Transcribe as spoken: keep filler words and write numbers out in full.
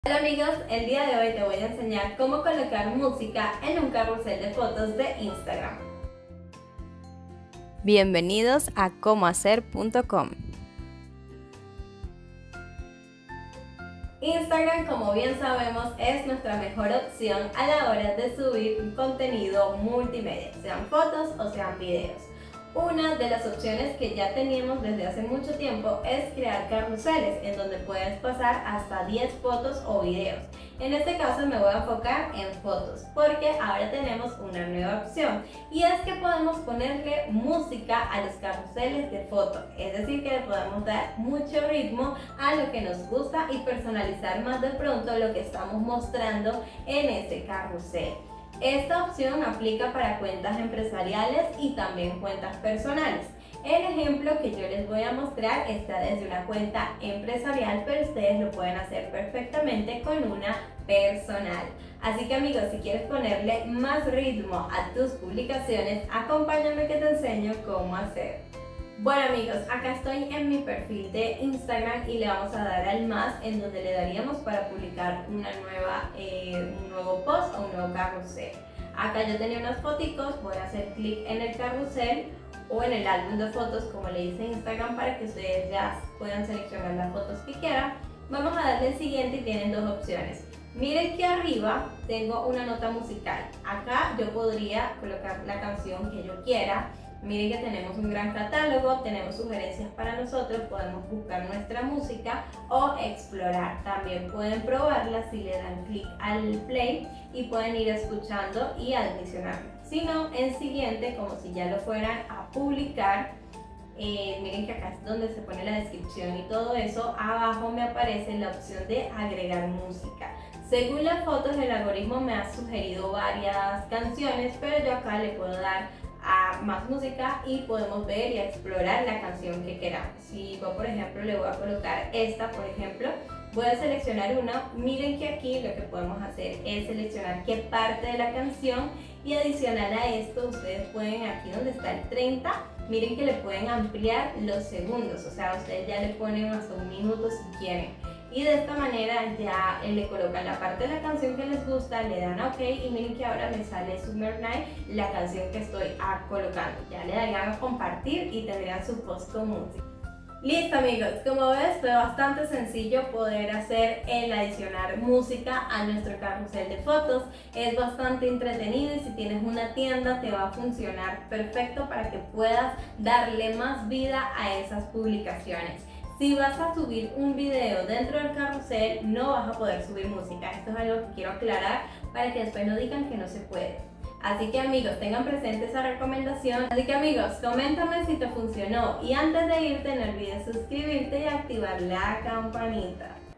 Hola amigos, el día de hoy te voy a enseñar cómo colocar música en un carrusel de fotos de Instagram. Bienvenidos a cómo hacer punto com. Instagram, como bien sabemos, es nuestra mejor opción a la hora de subir contenido multimedia, sean fotos o sean videos. Una de las opciones que ya teníamos desde hace mucho tiempo es crear carruseles en donde puedes pasar hasta diez fotos o videos. En este caso me voy a enfocar en fotos porque ahora tenemos una nueva opción y es que podemos ponerle música a los carruseles de fotos, es decir que le podemos dar mucho ritmo a lo que nos gusta y personalizar más de pronto lo que estamos mostrando en ese carrusel. Esta opción aplica para cuentas empresariales y también cuentas personales. El ejemplo que yo les voy a mostrar está desde una cuenta empresarial, pero ustedes lo pueden hacer perfectamente con una personal. Así que amigos, si quieres ponerle más ritmo a tus publicaciones, acompáñame que te enseño cómo hacer. Bueno amigos, acá estoy en mi perfil de Instagram y le vamos a dar al más en donde le daríamos para publicar una nueva, eh, un nuevo post o un nuevo carrusel. Acá yo tenía unas fotitos, voy a hacer clic en el carrusel o en el álbum de fotos como le dice Instagram para que ustedes ya puedan seleccionar las fotos que quieran. Vamos a darle el siguiente y tienen dos opciones. Miren que arriba tengo una nota musical. Acá yo podría colocar la canción que yo quiera. Miren que tenemos un gran catálogo, tenemos sugerencias para nosotros, podemos buscar nuestra música o explorar. También pueden probarla si le dan clic al play y pueden ir escuchando y adicionando. Si no, en siguiente, como si ya lo fueran a publicar, eh, miren que acá es donde se pone la descripción y todo eso, abajo me aparece la opción de agregar música. Según las fotos, el algoritmo me ha sugerido varias canciones, pero yo acá le puedo dar a más música y podemos ver y explorar la canción que queramos. Si yo por ejemplo le voy a colocar esta, por ejemplo, voy a seleccionar una. Miren que aquí lo que podemos hacer es seleccionar qué parte de la canción y adicional a esto ustedes pueden, aquí donde está el treinta, miren que le pueden ampliar los segundos, o sea ustedes ya le ponen hasta un minuto si quieren. Y de esta manera ya le colocan la parte de la canción que les gusta, le dan a OK y miren que ahora me sale Summer Night, la canción que estoy ah, colocando. Ya le darían a compartir y tendrían su post con música. Listo amigos, como ves fue bastante sencillo poder hacer el adicionar música a nuestro carrusel de fotos. Es bastante entretenido y si tienes una tienda te va a funcionar perfecto para que puedas darle más vida a esas publicaciones. Si vas a subir un video dentro del carrusel, no vas a poder subir música. Esto es algo que quiero aclarar para que después no digan que no se puede. Así que amigos, tengan presente esa recomendación. Así que amigos, coméntame si te funcionó. Y antes de irte, no olvides suscribirte y activar la campanita.